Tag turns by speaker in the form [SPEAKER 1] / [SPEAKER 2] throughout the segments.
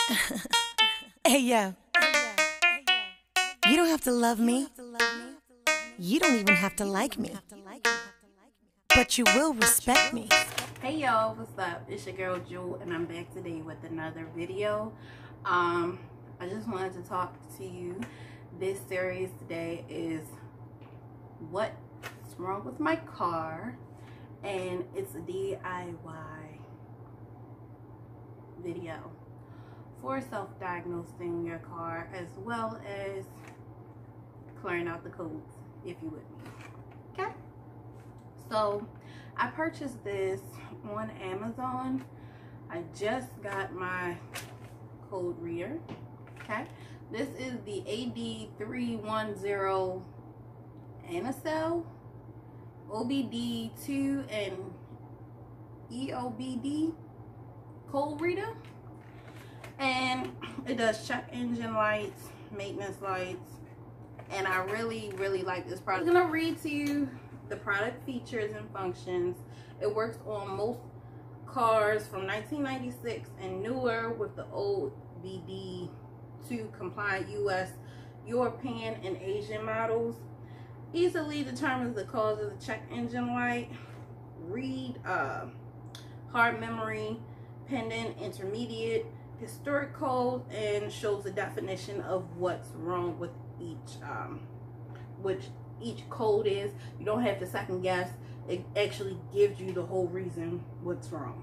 [SPEAKER 1] Hey, yo. You don't have to love me. You don't even have to like me. But you will respect me.
[SPEAKER 2] Hey y'all, what's up? It's your girl Jewel, and I'm back today with another video. I just wanted to talk to you. This series today is what's wrong with my car, and it's a DIY video for self-diagnosing your car, as well as clearing out the codes, if you would be. Okay, so I purchased this on Amazon. I just got my code reader. Okay, this is the AD310 Anacell OBD2 and EOBD code reader, and it does check engine lights, maintenance lights, and I really like this product. I'm gonna read to you the product features and functions. It works on most cars from 1996 and newer with the old BD2 compliant US, European, and Asian models. Easily determines the cause of the check engine light. Read hard memory, pendant, intermediate, historic code, and shows the definition of what's wrong with each code is. You don't have to second guess. It actually gives you the whole reason what's wrong.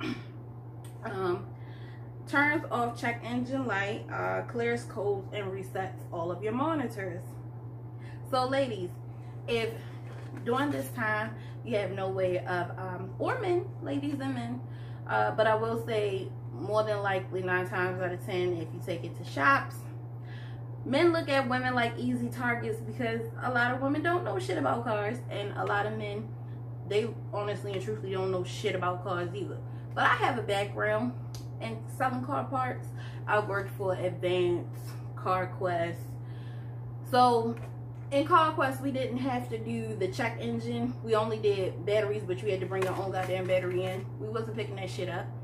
[SPEAKER 2] Turns off check engine light, clears codes, and resets all of your monitors. So ladies, if during this time you have no way of or men, ladies and men, but I will say more than likely 9 times out of 10, if you take it to shops, men look at women like easy targets because a lot of women don't know shit about cars, and a lot of men, they honestly and truthfully don't know shit about cars either. But I have a background in selling car parts. I worked for Advance, CarQuest. So in CarQuest, we didn't have to do the check engine. We only did batteries, but you had to bring your own goddamn battery in. We wasn't picking that shit up.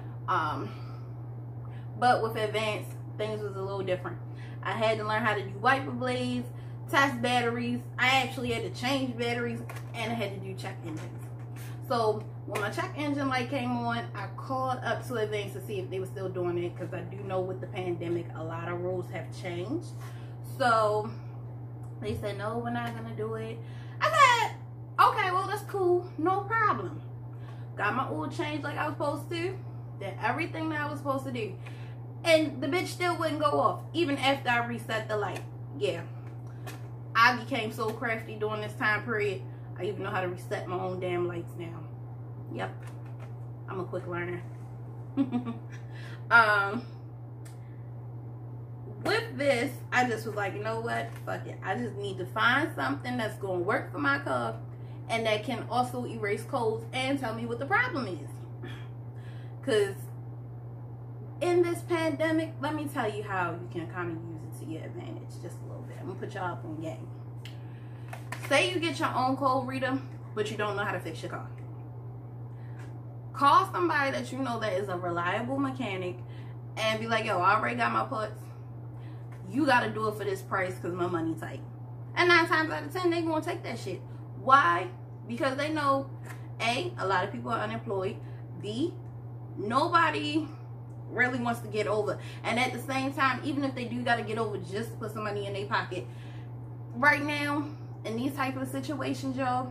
[SPEAKER 2] But with Advance, things was a little different. I had to learn how to do wiper blades, test batteries. I actually had to change batteries, and I had to do check engines. So when my check engine light came on, I called up to Advance to see if they were still doing it, because I do know with the pandemic, a lot of rules have changed. So they said, no, we're not gonna do it. I said, okay, well, that's cool, no problem. Got my oil changed like I was supposed to, did everything that I was supposed to do, and the bitch still wouldn't go off even after I reset the light. Yeah, I became so crafty during this time period, I even know how to reset my own damn lights now. Yep, I'm a quick learner. With this, I just was like, you know what, fuck it, I just need to find something that's going to work for my car and that can also erase codes and tell me what the problem is. Because in this pandemic, let me tell you how you can kind of use it to your advantage just a little bit. I'm going to put y'all up on game. Say you get your own code reader, but you don't know how to fix your car. Call somebody that you know that is a reliable mechanic and be like, yo, I already got my parts. You got to do it for this price because my money tight. And 9 times out of 10, they going to take that shit. Why? Because they know, A, a lot of people are unemployed. B, nobody really wants to get over. And at the same time, even if they do got to get over just to put some money in their pocket, right now, in these type of situations, y'all,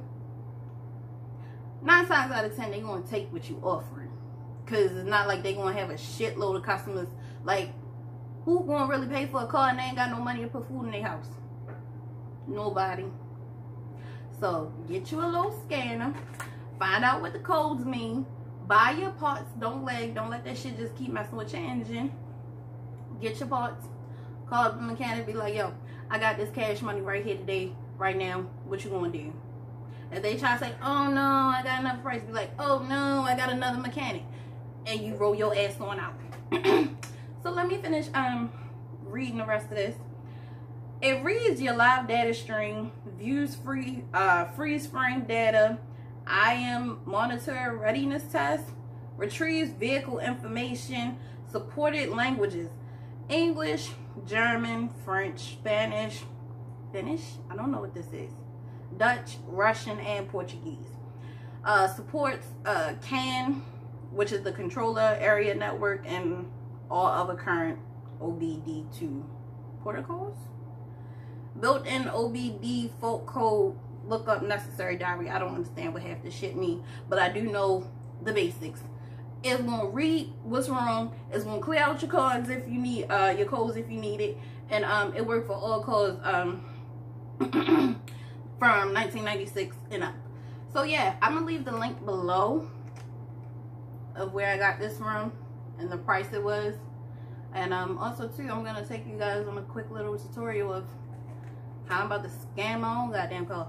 [SPEAKER 2] 9 times out of 10, they going to take what you offering. Because it's not like they going to have a shitload of customers. Like, who going to really pay for a car and they ain't got no money to put food in their house? Nobody. So, get you a little scanner. Find out what the codes mean. Buy your parts. Don't let that shit just keep messing with your engine. Get your parts. Call up the mechanic. Be like, yo, I got this cash money right here today, right now. What you gonna do? If they try to say, oh no, I got another price, be like, oh no, I got another mechanic. And you roll your ass on out. So let me finish reading the rest of this. It reads your live data stream, views freeze frame data, IM monitor readiness test, retrieves vehicle information. supported languages: English, German, French, Spanish, Finnish, I don't know what this is, Dutch, Russian, and Portuguese. Supports CAN, which is the Controller Area Network, and all other current OBD2 protocols. Built-in OBD fault code lookup necessary diary. I don't understand what half this shit mean, but I do know the basics. It's gonna read what's wrong. It's gonna clear out your cards if you need your codes if you need it, and it worked for all cards from 1996 and up. So yeah, I'm gonna leave the link below of where I got this from and the price it was, and also too, I'm gonna take you guys on a quick little tutorial of how I'm about to scam my own goddamn car.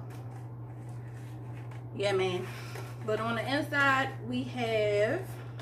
[SPEAKER 2] Yeah, man. But on the inside, we have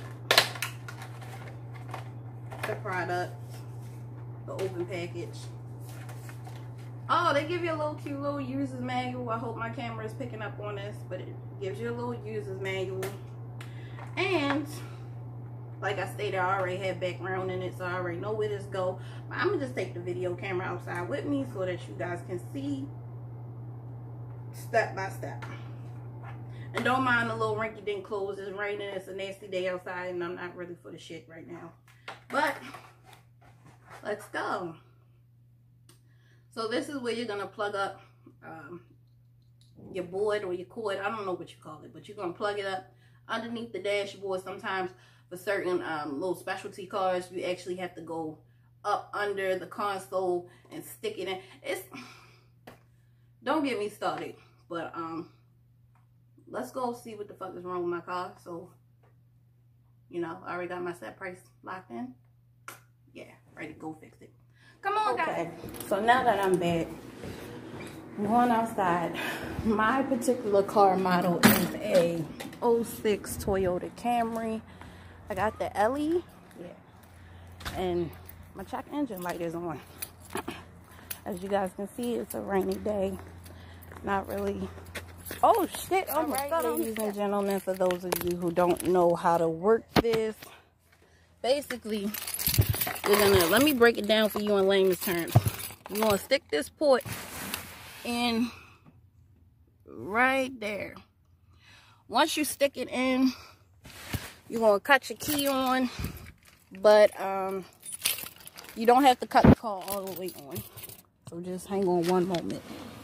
[SPEAKER 2] the product, the open package. Oh, they give you a little cute little user's manual. I hope my camera is picking up on this, but it gives you a little user's manual. And like I stated, I already have background in it, so I already know where this go. But I'm gonna just take the video camera outside with me so that you guys can see step by step. And don't mind the little rinky-dink clothes. It's raining. It's a nasty day outside, and I'm not really for the shit right now. But let's go. So this is where you're gonna plug up your board or your cord. I don't know what you call it, but you're gonna plug it up underneath the dashboard. Sometimes for certain little specialty cars, you actually have to go up under the console and stick it in. It's, don't get me started, but let's go see what the fuck is wrong with my car. So, you know, I already got my set price locked in. Yeah, ready to go fix it. Come on, guys. So now that I'm back, I'm going outside. My particular car model is a 06 Toyota Camry. I got the LE, yeah, and my check engine light is on. As you guys can see, it's a rainy day. Not really. Oh shit! Oh my God, ladies and gentlemen, for those of you who don't know how to work this, basically, you're gonna, let me break it down for you in layman's terms. You're gonna stick this port in right there. Once you stick it in, you're gonna cut your key on, but you don't have to cut the car all the way on. So just hang on one moment.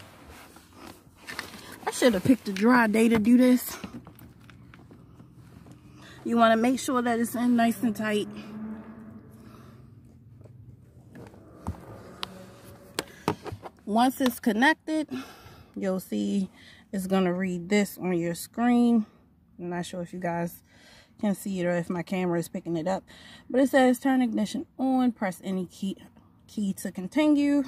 [SPEAKER 2] I should have picked a dry day to do this. You want to make sure that it's in nice and tight. Once it's connected, you'll see it's going to read this on your screen. I'm not sure if you guys can see it or if my camera is picking it up, but it says turn ignition on, press any key to continue.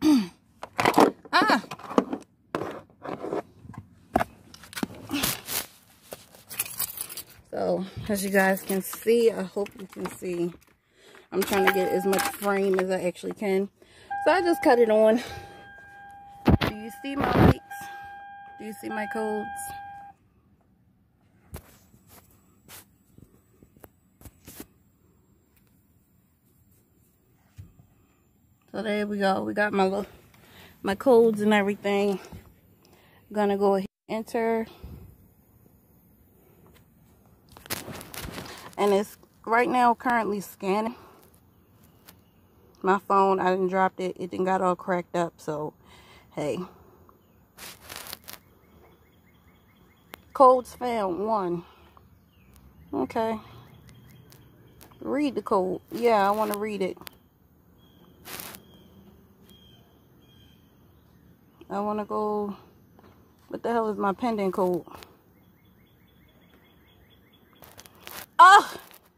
[SPEAKER 2] So as you guys can see, I hope you can see, I'm trying to get as much frame as I actually can. So I just cut it on. Do you see my lights? Do you see my codes? So there we go. We got my codes and everything. I'm gonna go ahead and enter. And it's right now currently scanning. My phone, I didn't drop it. It didn't got all cracked up. So, hey. Codes found 1. Okay. Read the code. Yeah, I want to read it. I want to go. What the hell is my pending code? Oh!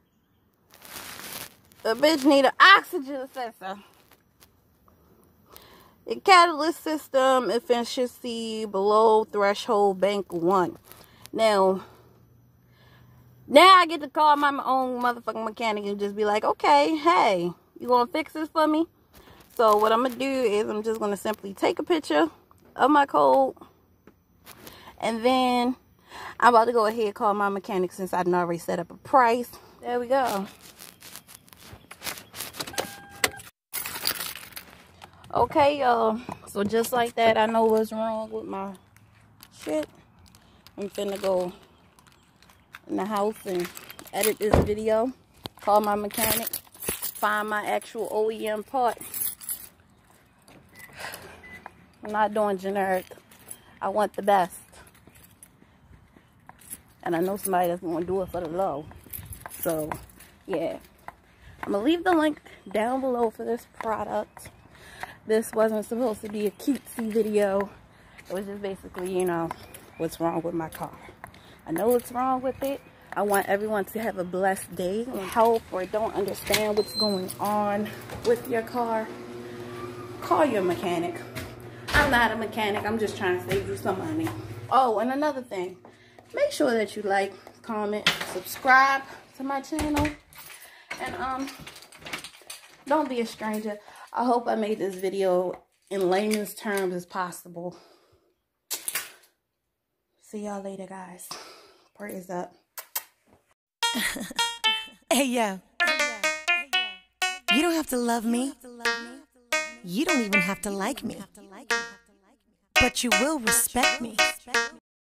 [SPEAKER 2] The bitch need an oxygen sensor. A catalyst system efficiency below threshold bank 1. Now I get to call my own motherfucking mechanic and just be like, okay, hey, you gonna fix this for me? So what I'm gonna do is I'm just gonna simply take a picture of my code, and then I'm about to go ahead and call my mechanic since I already set up a price. There we go. Okay, y'all. So just like that, I know what's wrong with my shit. I'm finna go in the house and edit this video. Call my mechanic. Find my actual OEM part. I'm not doing generic. I want the best. And I know somebody that's going to do it for the low. So, yeah. I'm going to leave the link down below for this product. This wasn't supposed to be a cutesy video. It was just basically, you know, what's wrong with my car. I know what's wrong with it. I want everyone to have a blessed day. Help or don't understand what's going on with your car, call your mechanic. I'm not a mechanic. I'm just trying to save you some money. Oh, and another thing. Make sure that you like, comment, subscribe to my channel. And don't be a stranger. I hope I made this video in layman's terms as possible. See y'all later, guys. Praise up.
[SPEAKER 1] Hey, yo. You don't have to love me. You don't even have to like me. But you will respect me.